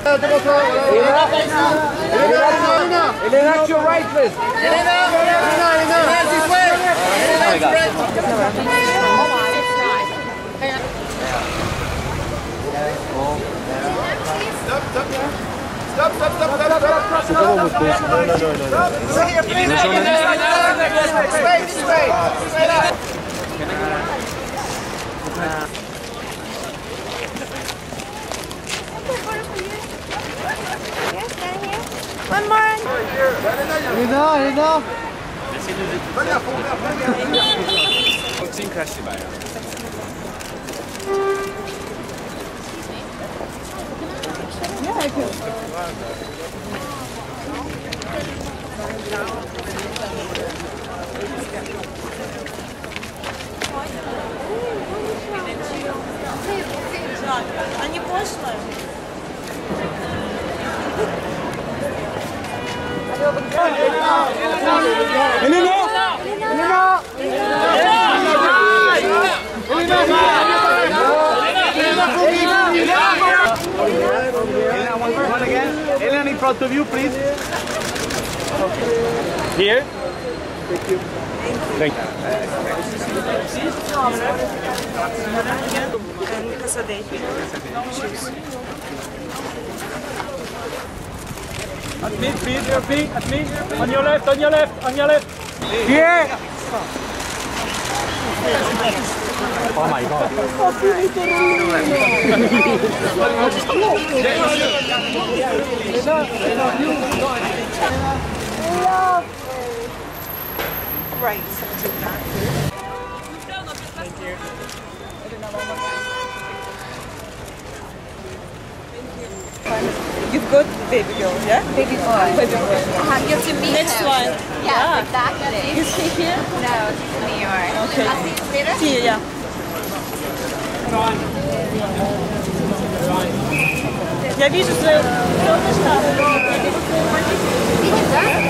Elena, that's your right fist. Elena. Stop. This way. One more. Elena. Yeah, I could. Они пошлые. One again. Elena in front of you, please. Here. Thank you. Thank you. At me, please, your feet, at me. On your left. Here. Oh my God. Right. You've got baby girl, yeah? Baby boy. You have to meet next him. One. Yeah, exactly. Is he here? No, he's in New York. Okay. I'll see you later. See you, yeah. Я вижу свою...